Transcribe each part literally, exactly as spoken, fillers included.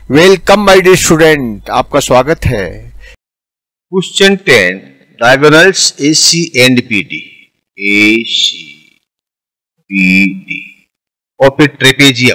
Welcome my dear student, आपका स्वागत है। Question ten, diagonals A C and B D, A C B D और फिर trapezium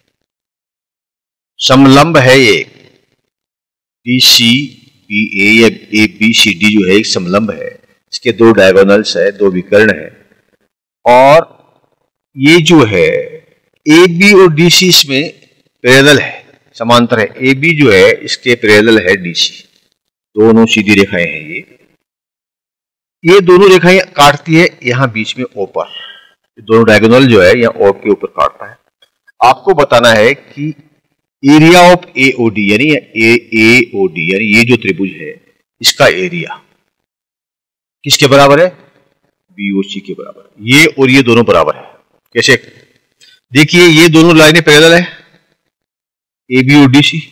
समलंब है ये डी सी बी ए या ए बी सी डी जो है एक समलंब है। इसके दो डायगोनल्स है, दो विकर्ण है और ये जो है ए बी और डी सी इसमें पैरेलल है, समांतर है। ए बी जो है इसके पैरेलल है डी सी, दोनों सीधी रेखाएं हैं। ये ये दोनों रेखाएं काटती है यहाँ बीच में ओ पर, दोनों डायगोनल जो है यहाँ ओ के ऊपर काटता है। आपको बताना है कि area of A O D यानी ए ए ओ डी यानी ये जो त्रिभुज है इसका एरिया किसके बराबर है? बी ओ सी के बराबर। ये और ये दोनों बराबर है। कैसे? देखिए ये दोनों लाइनें पैरेलल है, ए बी और डी सी।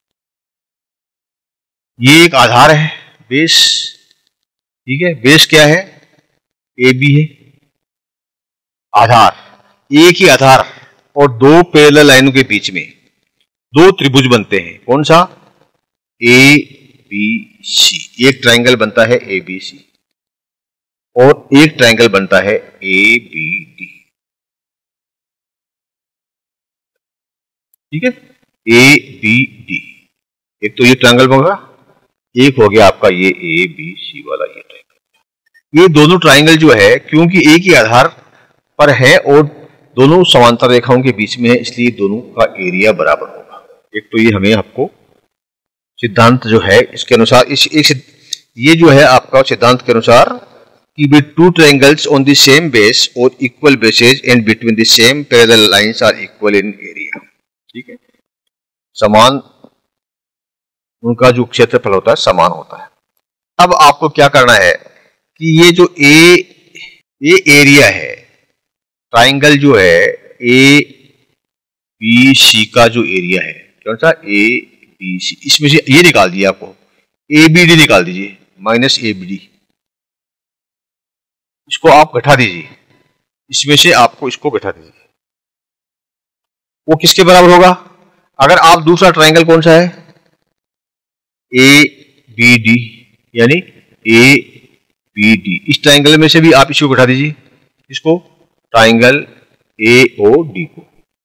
ये एक आधार है, बेस, ठीक है। बेस क्या है? ए बी है आधार। एक ही आधार और दो पैरेलल लाइनों के बीच में दो त्रिभुज बनते हैं। कौन सा? A B C. एक ट्रायंगल बनता है ए बी सी और एक ट्रायंगल बनता है ए बी डी, ठीक है। ए बी डी, एक तो ये ट्रायंगल होगा, एक हो गया आपका ये ए बी सी वाला ये ट्रायंगल। ये दोनों ट्रायंगल जो है क्योंकि एक ही आधार पर है और दोनों समांतर रेखाओं के बीच में है, इसलिए दोनों का एरिया बराबर होगा। एक तो ये हमें आपको सिद्धांत जो है इसके अनुसार इस एक ये जो है आपका सिद्धांत के अनुसार कि by two triangles on the same base और equal bases and between the same parallel lines are equal in area, ठीक है। समान उनका जो क्षेत्रफल होता है समान होता है। अब आपको क्या करना है कि ये जो ए ये एरिया है, ट्रायंगल जो है ए बी सी का जो एरिया है, कौन सा? A B C. इसमें से ये निकाल दिया आपको, ए बी डी निकाल दीजिए, माइनस ए बी डी। इसको आप घटा दीजिए, इसमें से आपको इसको घटा दीजिए। वो किसके बराबर होगा? अगर आप दूसरा ट्रायंगल कौन सा है? ए बी डी यानी ए बी डी। इस ट्रायंगल में से भी आप इसको घटा दीजिए, इसको ट्रायंगल ए ओ डी को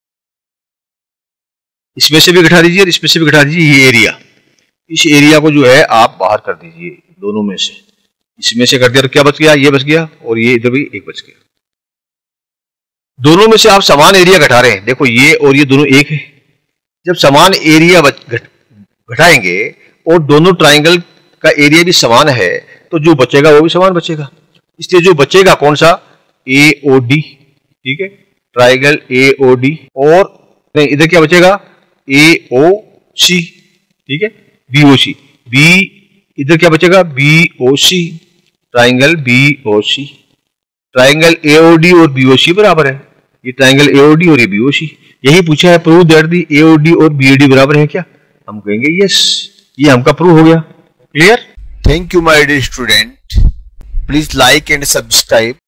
इसमें से भी घटा दीजिए और इसमें से भी घटा दीजिए। ये एरिया, इस एरिया को जो है आप बाहर कर दीजिए दोनों में से। इसमें से कर दिया तो क्या बच गया? ये बच गया और ये इधर भी एक बच गया। दोनों में से आप समान एरिया घटा रहे हैं। देखो ये और ये दोनों एक है। जब समान एरिया घटाएंगे और दोनों ट्रायंगल का एरिया भी समान है तो जो बचेगा वो भी समान बचेगा। इसलिए जो बचेगा कौन सा? ए ओ डी, ठीक है, ट्रायंगल ए ओ डी। और नहीं, इधर क्या बचेगा? ए ओ सी, ठीक है, बी ओ सी। बी इधर क्या बचेगा? B O C, triangle B O C. Triangle A O D और बी ओ सी बराबर है। ये ट्रायंगल ए ओ डी और ये बी ओ सी। यही पूछा है, prove that the A O D और बी ओ डी बराबर है क्या? हम कहेंगे यस, ये हमका प्रूव हो गया। Clear? Thank you my dear student, please like and subscribe